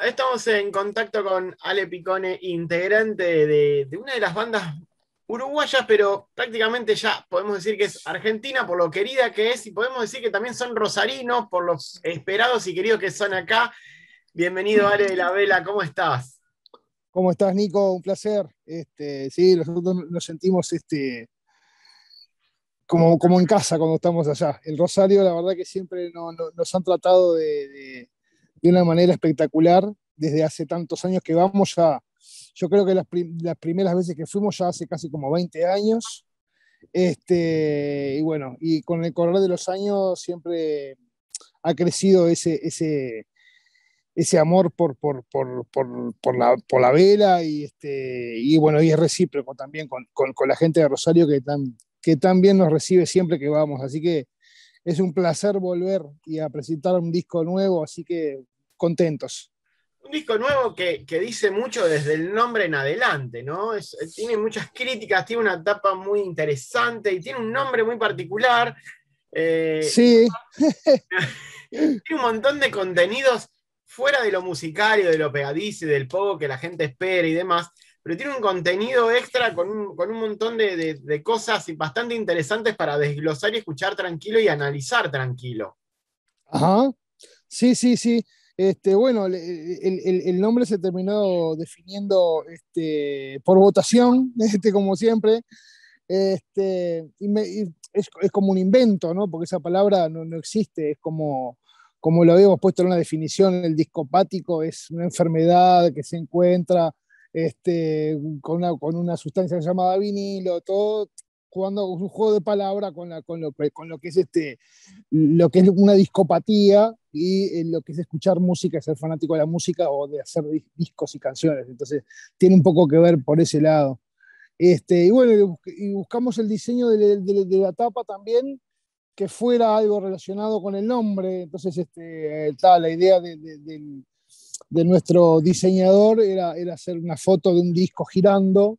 estamos en contacto con Ale Picone, integrante de una de las bandas uruguayas, pero prácticamente ya podemos decir que es argentina por lo querida que es, y podemos decir que también son rosarinos por los esperados y queridos que son acá. Bienvenido, Ale de la Vela, ¿cómo estás? ¿Cómo estás, Nico? Un placer. Sí, nosotros nos sentimos como en casa cuando estamos allá. El Rosario, la verdad que siempre nos han tratado de una manera espectacular desde hace tantos años que vamos ya. Yo creo que las primeras veces que fuimos ya hace casi como 20 años. Y bueno, y con el correr de los años siempre ha crecido ese amor por la vela y bueno, y es recíproco también con la gente de Rosario que tan bien nos recibe siempre que vamos. Así que es un placer volver y a presentar un disco nuevo, así que contentos. Un disco nuevo que dice mucho desde el nombre en adelante, ¿no? Tiene muchas críticas, tiene una etapa muy interesante y tiene un nombre muy particular. Y Sí, tiene un montón de contenidos fuera de lo musical y de lo pegadizo y del poco que la gente espera y demás, pero tiene un contenido extra con un montón de cosas bastante interesantes para desglosar y escuchar tranquilo y analizar tranquilo. ajá, sí, sí, sí. Bueno, el nombre se terminó definiendo por votación, como siempre. Es como un invento, ¿no? Porque esa palabra no existe, es como lo habíamos puesto en una definición, el discopático es una enfermedad que se encuentra con una sustancia llamada vinilo, todo jugando un juego de palabras con lo que es lo que es una discopatía y lo que es escuchar música, ser fanático de la música o de hacer discos y canciones. Entonces, tiene un poco que ver por ese lado. Y bueno, y buscamos el diseño de la tapa también que fuera algo relacionado con el nombre. Entonces, la idea de nuestro diseñador era hacer una foto de un disco girando.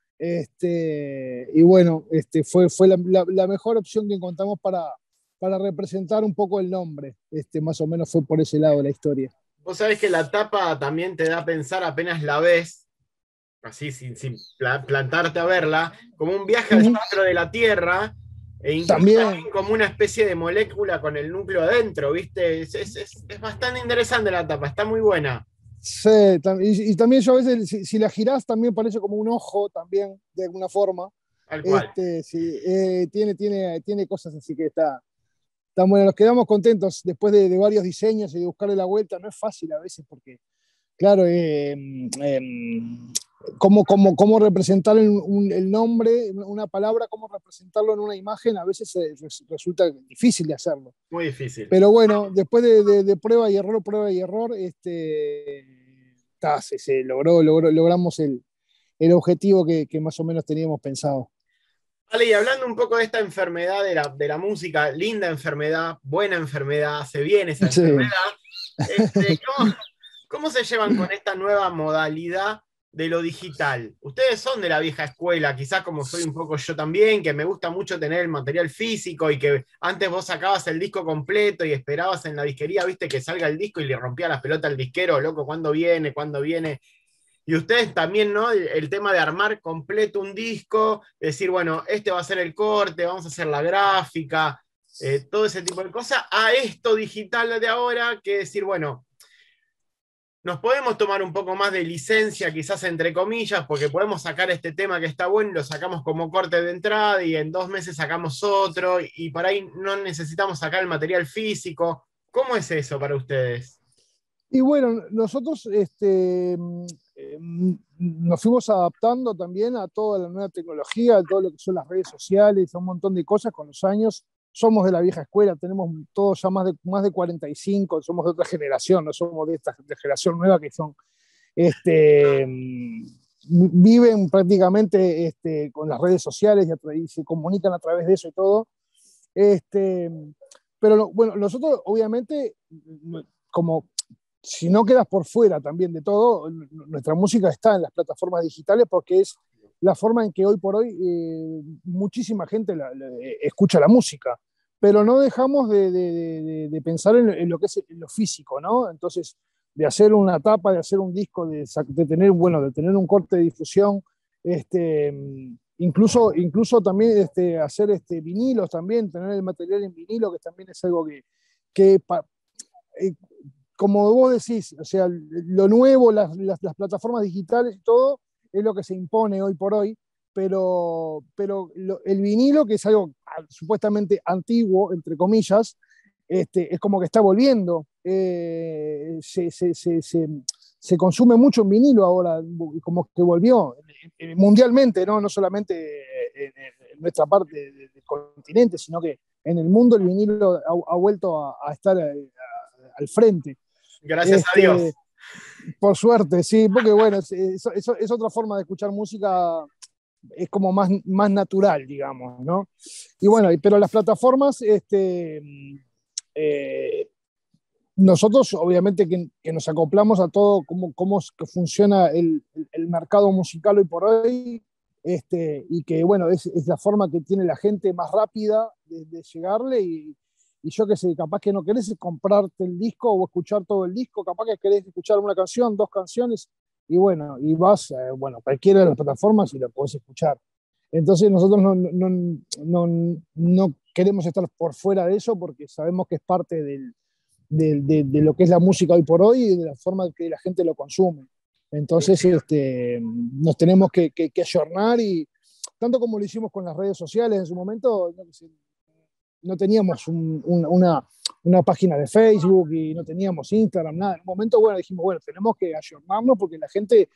Y bueno, fue la mejor opción que encontramos para representar un poco el nombre. Más o menos fue por ese lado la historia. Vos sabés que la tapa también te da a pensar apenas la ves, así sin plantarte a verla, como un viaje al Ujú. centro de la Tierra, e incluso También. también como una especie de molécula con el núcleo adentro, ¿viste? Es bastante interesante la tapa, está muy buena. Sí, y también yo a veces, si la girás, también parece como un ojo, también, de alguna forma. Tal cual. Sí, tiene cosas así que está bueno. Nos quedamos contentos después de varios diseños y de buscarle la vuelta. No es fácil a veces porque, claro, cómo representar el nombre, una palabra, cómo representarlo en una imagen, a veces resulta difícil de hacerlo. Muy difícil. Pero bueno, después de prueba y error, logramos el objetivo que más o menos teníamos pensado. Vale, y hablando un poco de esta enfermedad de la música, linda enfermedad, buena enfermedad, se viene esa Sí. enfermedad. ¿Cómo se llevan con esta nueva modalidad de lo digital? Ustedes son de la vieja escuela, quizás como soy un poco yo también, que me gusta mucho tener el material físico y que antes vos sacabas el disco completo y esperabas en la disquería, viste, que salga el disco y le rompía las pelotas al disquero, loco, ¿cuándo viene? ¿Cuándo viene? Y ustedes también, ¿no? El tema de armar completo un disco, decir, bueno, este va a ser el corte, vamos a hacer la gráfica, todo ese tipo de cosas, a esto digital de ahora, que decir, bueno, nos podemos tomar un poco más de licencia, quizás entre comillas, porque podemos sacar este tema que está bueno y lo sacamos como corte de entrada y en 2 meses sacamos otro y por ahí no necesitamos sacar el material físico. ¿Cómo es eso para ustedes? Y bueno, nosotros nos fuimos adaptando también a toda la nueva tecnología, a todo lo que son las redes sociales, a un montón de cosas con los años. Somos de la vieja escuela, tenemos todos ya más de 45, somos de otra generación, no somos de generación nueva que son, viven prácticamente con las redes sociales y se comunican a través de eso y todo. Este, pero bueno, nosotros obviamente, como si no quedas por fuera también de todo, nuestra música está en las plataformas digitales porque es la forma en que hoy por hoy muchísima gente escucha la música, pero no dejamos de pensar en lo que es en lo físico, ¿no? Entonces, hacer una tapa, de hacer un disco, de tener, bueno, de tener un corte de difusión, incluso también hacer vinilos también, tener el material en vinilo, que también es algo que eh, como vos decís, o sea, lo nuevo, las plataformas digitales y todo, es lo que se impone hoy por hoy, pero el vinilo, que es algo supuestamente antiguo, entre comillas, es como que está volviendo. Se consume mucho en vinilo ahora, como que volvió mundialmente, no solamente en nuestra parte del continente, sino que en el mundo el vinilo ha vuelto a estar al frente. Gracias a Dios. Por suerte, sí, porque bueno, es otra forma de escuchar música, es como más natural, digamos, ¿no? Y bueno, pero las plataformas, nosotros obviamente que nos acoplamos a todo cómo que funciona el mercado musical hoy por hoy, y que bueno, es la forma que tiene la gente más rápida de llegarle y yo qué sé, capaz que no querés comprarte el disco o escuchar todo el disco, capaz que querés escuchar una canción, dos canciones, y bueno, y vas, bueno, cualquiera de las plataformas y lo podés escuchar. Entonces nosotros no queremos estar por fuera de eso porque sabemos que es parte de lo que es la música hoy por hoy y de la forma que la gente lo consume. Entonces nos tenemos que ayornar y tanto como lo hicimos con las redes sociales en su momento, no teníamos una página de Facebook y no teníamos Instagram, nada. En un momento, bueno, dijimos, bueno, tenemos que ayornarnos porque la gente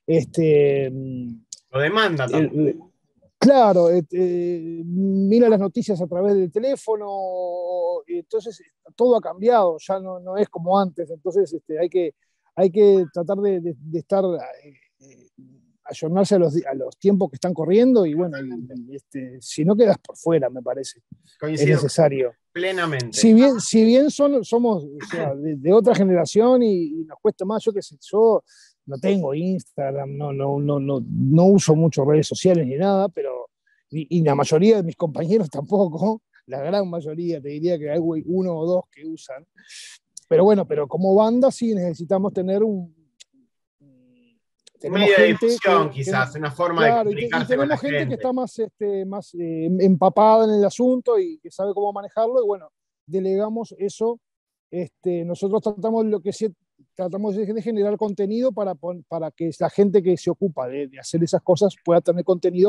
lo demanda también. Claro, mira las noticias a través del teléfono, entonces todo ha cambiado, ya no es como antes, entonces hay que tratar de estar, ayornarse a los tiempos que están corriendo y bueno, si no quedas por fuera, me parece, Coincido es necesario. Plenamente. Si bien somos o sea, de otra generación y nos cuesta más, yo qué sé, yo no tengo Instagram, no uso mucho redes sociales ni nada, pero y la mayoría de mis compañeros tampoco, la gran mayoría, te diría que hay uno o dos que usan. Pero bueno, pero como banda sí necesitamos tener tenemos medio de gente difusión, quizás, una forma claro, de comunicarse con la tenemos gente gente. que está más empapada en el asunto y que sabe cómo manejarlo, y bueno, delegamos eso. Nosotros tratamos tratamos de generar contenido para que la gente que se ocupa de hacer esas cosas pueda tener contenido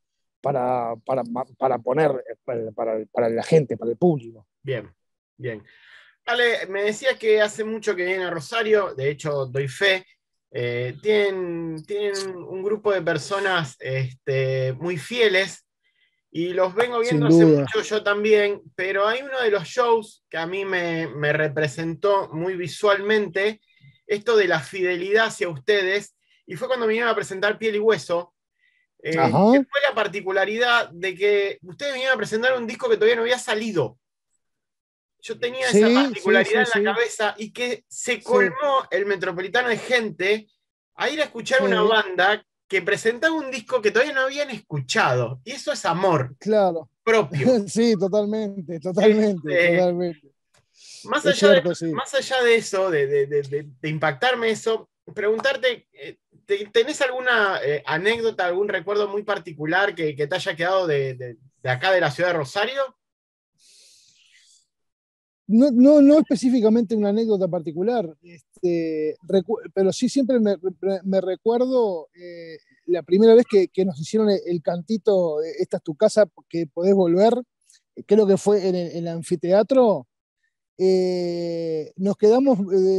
para poner para la gente, para el público. Bien, bien. Ale, me decía que hace mucho que viene a Rosario, de hecho doy fe. Tienen un grupo de personas muy fieles y los vengo viendo Sin hace duda. mucho yo también, pero hay uno de los shows que a mí me representó muy visualmente esto de la fidelidad hacia ustedes, y fue cuando me iban a presentar Piel y Hueso, que fue la particularidad de que ustedes vinieron a presentar un disco que todavía no había salido. Yo tenía esa particularidad en la cabeza y que se colmó el Metropolitano de gente a ir a escuchar una banda que presentaba un disco que todavía no habían escuchado. Y eso es amor propio. Sí, totalmente. Más Es allá cierto, sí. más allá de eso, de impactarme eso, preguntarte, ¿tenés alguna anécdota, algún recuerdo muy particular que te haya quedado de acá de la ciudad de Rosario? No específicamente una anécdota particular, pero sí siempre me recuerdo la primera vez que nos hicieron el cantito, esta es tu casa, que podés volver, creo que fue en el anfiteatro. Nos quedamos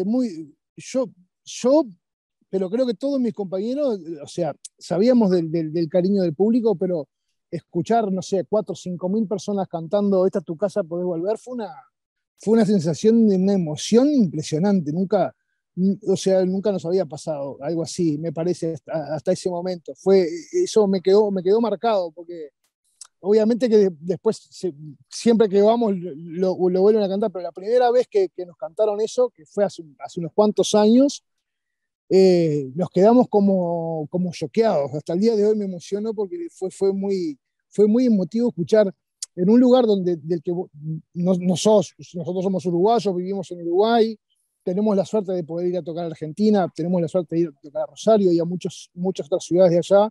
yo, pero creo que todos mis compañeros, o sea, sabíamos del cariño del público, pero escuchar, no sé, 4 o 5 mil personas cantando esta es tu casa, podés volver, fue una sensación de una emoción impresionante. O sea, nunca nos había pasado algo así, me parece, hasta ese momento. Eso me quedó marcado, porque obviamente que después, siempre que vamos, lo vuelven a cantar, pero la primera vez que nos cantaron eso, que fue hace unos cuantos años, nos quedamos como choqueados. Hasta el día de hoy me emociono porque fue muy emotivo escuchar en un lugar del que nosotros somos uruguayos, vivimos en Uruguay, tenemos la suerte de poder ir a tocar a Argentina, tenemos la suerte de ir a tocar a Rosario y a muchas otras ciudades de allá.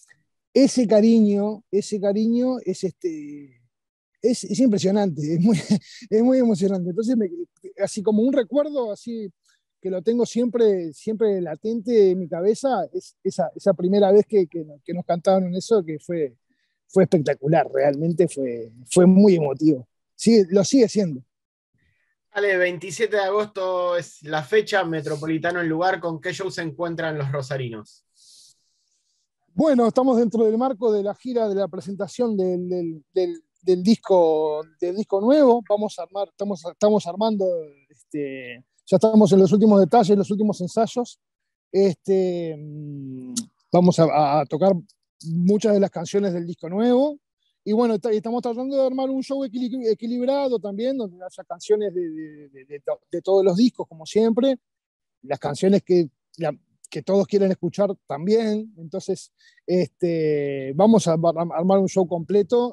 Ese cariño es impresionante, es muy emocionante. Entonces, así como un recuerdo, así que lo tengo siempre latente en mi cabeza, es esa primera vez que nos cantaron eso, que fue espectacular, realmente fue muy emotivo. Sí, lo sigue siendo. Vale, 27 de agosto es la fecha, Metropolitano el lugar. ¿Con qué show se encuentran los rosarinos? Bueno, estamos dentro del marco de la gira de la presentación del disco nuevo. Vamos a armar, estamos armando, ya estamos en los últimos detalles, los últimos ensayos. Vamos a tocar muchas de las canciones del disco nuevo. Y bueno, estamos tratando de armar un show equilibrado también, donde haya canciones de todos los discos, como siempre. Las canciones que todos quieren escuchar también. Entonces, vamos a armar un show completo.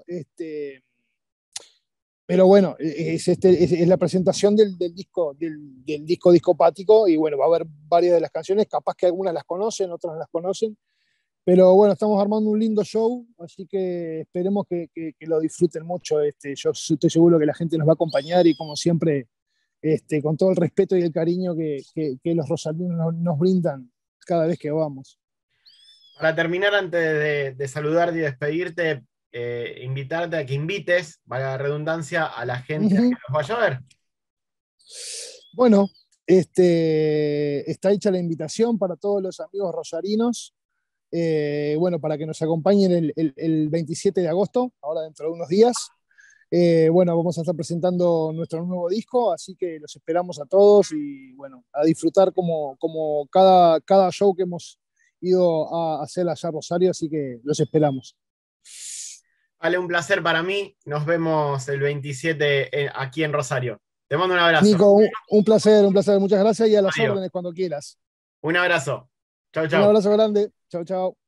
Pero bueno, es la presentación del disco discopático, y bueno, va a haber varias de las canciones, capaz que algunas las conocen, otras no las conocen, pero bueno, estamos armando un lindo show, así que esperemos que lo disfruten mucho. Yo estoy seguro que la gente nos va a acompañar, y como siempre, con todo el respeto y el cariño que los rosarinos nos brindan cada vez que vamos. Para terminar, antes de saludarte y despedirte, invitarte a que invites, valga la redundancia, a la gente a que los vaya a ver. Bueno, está hecha la invitación para todos los amigos rosarinos, bueno, para que nos acompañen el 27 de agosto, ahora dentro de unos días. Bueno, vamos a estar presentando nuestro nuevo disco, así que los esperamos a todos, y bueno, a disfrutar como cada show que hemos ido a hacer allá a Rosario, así que los esperamos. Vale, un placer para mí. Nos vemos el 27 aquí en Rosario. Te mando un abrazo. Nico, un placer, muchas gracias, y a las Adiós. órdenes cuando quieras. Un abrazo. Chau, Un chau. abrazo grande, chao, chao.